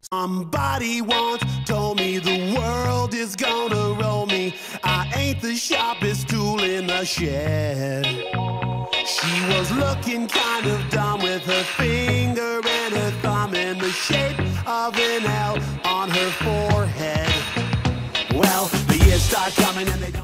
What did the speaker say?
Somebody once told me the world is gonna roll me. I ain't the sharpest tool in the shed. She was looking kind of dumb with her finger and her thumb in the shape of an L on her forehead. Well, the years start coming and they don't